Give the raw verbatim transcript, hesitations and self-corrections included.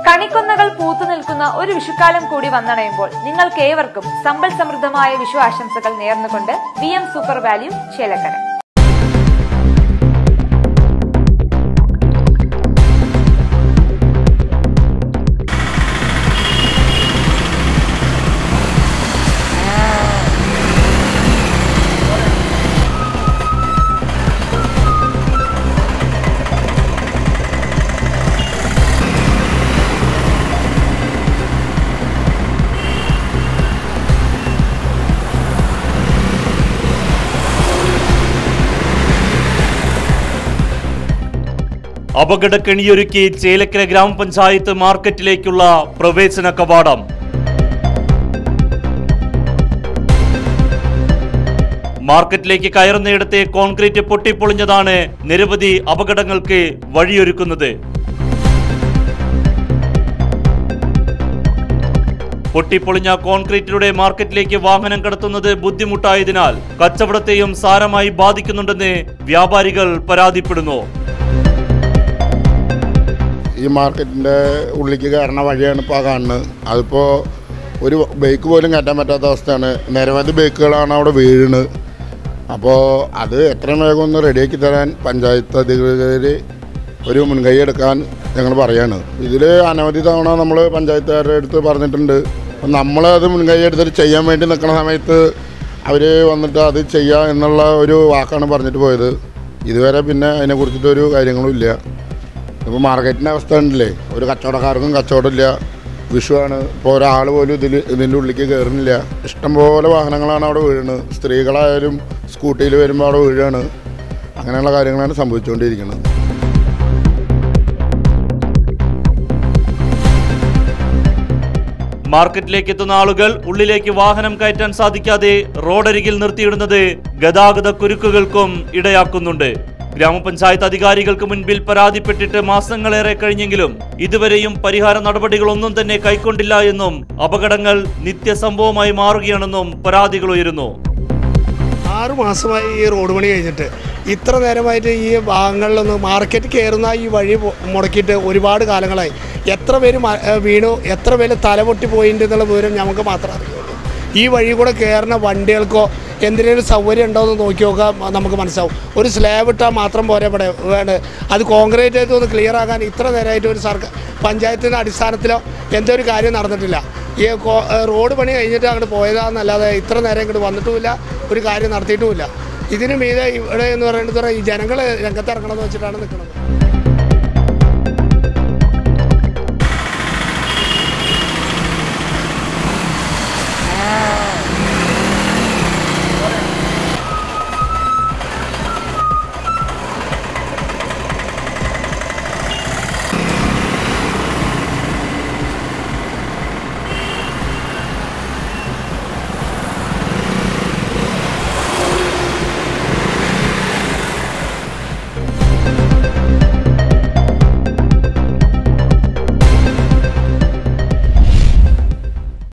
കണിക്കൊന്നകൾ പൂത്തു നിൽക്കുന്ന ഒരു വിഷുക്കാലം കൂടി വന്നണയുമ്പോൾ നിങ്ങൾക്ക് ഏവർക്കും സമ്പൽ സമൃദ്ധമായ വിഷു ആശംസകൾ നേർന്നുകൊണ്ട് V M super value Chelakkara. അപകടക്കെണിയൊരുക്കി ചേലക്കര ഗ്രാമപഞ്ചായത്ത് മാർക്കറ്റിലേക്കുള്ള പ്രവേശന കവാടം. മാർക്കറ്റിലേക്ക് കയറുന്നിടത്തെ കോൺക്രീറ്റ് പൊട്ടിപ്പൊളിഞ്ഞതാണ് നിരവധി അപകടങ്ങൾക്ക് വഴിയൊരുക്കുന്നത്. പൊട്ടിപ്പൊളിഞ്ഞ കോൺക്രീറ്റിലൂടെ മാർക്കറ്റിലേക്ക് വാഹനം കടത്തുന്നത് ബുദ്ധിമുട്ടായതിനാൽ കച്ചവടത്തെയും സാരമായി ബാധിക്കുന്നുണ്ടെന്ന് വ്യാപാരികൾ പരാതിപ്പെടുന്നു. ഈ മാർക്കറ്റിൻ്റെ ഉള്ളിലേക്ക് കയറുന്ന വഴിയാണ് ഇപ്പോൾ കാണുന്നത്. അതിപ്പോൾ ഒരു ബൈക്ക് പോലും കയറ്റാൻ പറ്റാത്ത അവസ്ഥയാണ്. നിരവധി ബൈക്കുകളാണ് അവിടെ വീഴുന്നത്. അപ്പോൾ അത് എത്രയും വേഗം ഒന്ന് റെഡിയാക്കി തരാൻ പഞ്ചായത്ത് അധികൃതർ ഒരു മുൻകൈ എടുക്കാൻ ഞങ്ങൾ പറയാണ്. ഇതിൽ അനവധി തവണ നമ്മൾ പഞ്ചായത്തുകാരുടെ അടുത്ത് പറഞ്ഞിട്ടുണ്ട്. നമ്മളത് മുൻകൈ എടുത്തിട്ട് ചെയ്യാൻ വേണ്ടി നിൽക്കുന്ന സമയത്ത് അവർ വന്നിട്ട് അത് ചെയ്യുക എന്നുള്ള ഒരു വാക്കാണ് പറഞ്ഞിട്ട് പോയത്. ഇതുവരെ പിന്നെ അതിനെക്കുറിച്ചിട്ടൊരു കാര്യങ്ങളും ഇല്ല. ഇപ്പോൾ മാർക്കറ്റിൻ്റെ അവസ്ഥ ഉണ്ടല്ലേ, ഒരു കച്ചവടക്കാർക്കും കച്ചവടമില്ല. വിഷുവാണ്. ഇപ്പോൾ ഒരാൾ പോലും ഇതിൽ ഇതിൻ്റെ ഉള്ളിലേക്ക് കയറുന്നില്ല. ഇഷ്ടംപോലെ വാഹനങ്ങളാണ് അവിടെ വീഴുന്നത്. സ്ത്രീകളായാലും സ്കൂട്ടിയിൽ വരുമ്പോൾ അവിടെ വീഴുകയാണ്. അങ്ങനെയുള്ള കാര്യങ്ങളാണ് സംഭവിച്ചുകൊണ്ടിരിക്കുന്നത്. മാർക്കറ്റിലേക്ക് എത്തുന്ന ആളുകൾ ഉള്ളിലേക്ക് വാഹനം കയറ്റാൻ സാധിക്കാതെ റോഡരികിൽ നിർത്തിയിടുന്നത് ഗതാഗത കുരുക്കുകൾക്കും ഇടയാക്കുന്നുണ്ട്. ഗ്രാമപഞ്ചായത്ത് അധികാരികൾക്ക് മുൻപിൽ പരാതിപ്പെട്ടിട്ട് മാസങ്ങളേറെ കഴിഞ്ഞെങ്കിലും ഇതുവരെയും പരിഹാര നടപടികളൊന്നും തന്നെ കൈക്കൊണ്ടില്ല എന്നും അപകടങ്ങൾ നിത്യസംഭവമായി മാറുകയാണെന്നും പരാതികൾ ഉയരുന്നു. ആറു മാസമായി ഈ റോഡ് പണി കഴിഞ്ഞിട്ട് ഇത്ര നേരമായിട്ട് ഈ ഭാഗങ്ങളിലൊന്ന് മാർക്കറ്റ് കയറുന്ന ഈ വഴി മുടക്കിയിട്ട് ഒരുപാട് കാലങ്ങളായി. എത്ര പേര് വീണു, എത്ര പേര് തലപൊട്ടി പോയിട്ടുണ്ട് എന്നുള്ള വിവരം നമുക്ക് മാത്രമേ അറിയുള്ളൂ. ഈ വഴി കൂടെ കയറുന്ന വണ്ടികൾക്കോ എന്തെങ്കിലും സൗകര്യം ഉണ്ടോ എന്ന് നോക്കി നോക്കാൻ നമുക്ക് മനസ്സിലാവും. ഒരു സ്ലാബ് ഇട്ടാൽ മാത്രം പോരെ ഇവിടെ വേണം. അത് കോൺക്രീറ്റ് ആയിട്ട് ഒന്ന് ക്ലിയർ ആക്കാൻ ഇത്ര നേരമായിട്ട് ഒരു സർക്കാർ പഞ്ചായത്തിൻ്റെ അടിസ്ഥാനത്തിലോ എന്തൊരു കാര്യം നടന്നിട്ടില്ല. ഈ റോഡ് പണി കഴിഞ്ഞിട്ട് അങ്ങോട്ട് പോയതാണെന്നല്ലാതെ ഇത്ര നേരം ഇങ്ങോട്ട് വന്നിട്ടുമില്ല, ഒരു കാര്യം നടത്തിയിട്ടുമില്ല. ഇതിന് മീതെ ഇവിടെ എന്ന് പറയുന്നത് ഈ ജനങ്ങൾ രംഗത്തിറങ്ങണമെന്ന് വെച്ചിട്ടാണ് നിൽക്കുന്നത്.